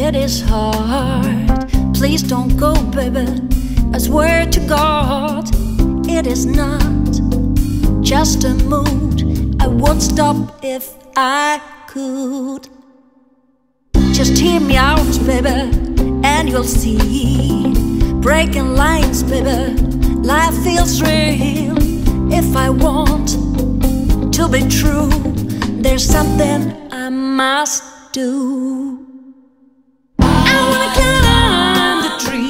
it is hard. Please don't go, baby. I swear to God, it is not just a mood. I would stop if I could. Just hear me out, baby, and you'll see. Breaking lines, baby, life feels real. If I want to be true, there's something I must do. I wanna climb the tree.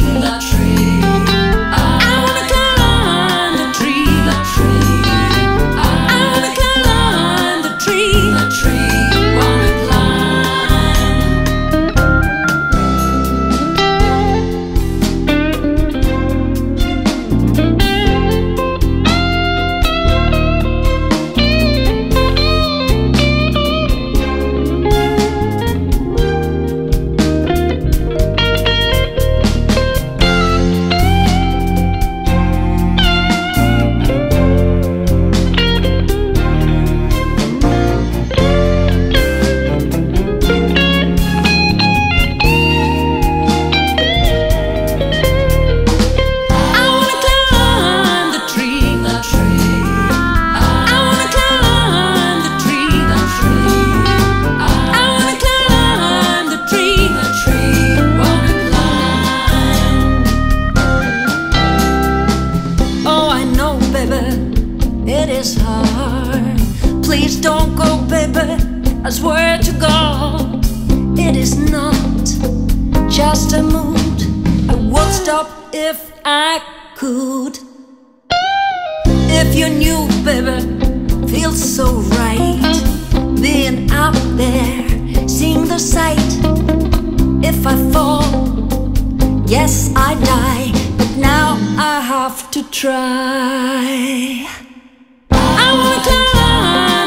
I wanna climb the tree. I wanna climb the tree. Wanna it is hard. Please don't go, baby. I swear to God, it is not just a mood. I would stop if I could. If you knew, baby, feels so right. Being out there, seeing the sight. If I fall, yes, I die. But now I have to try. I wanna climb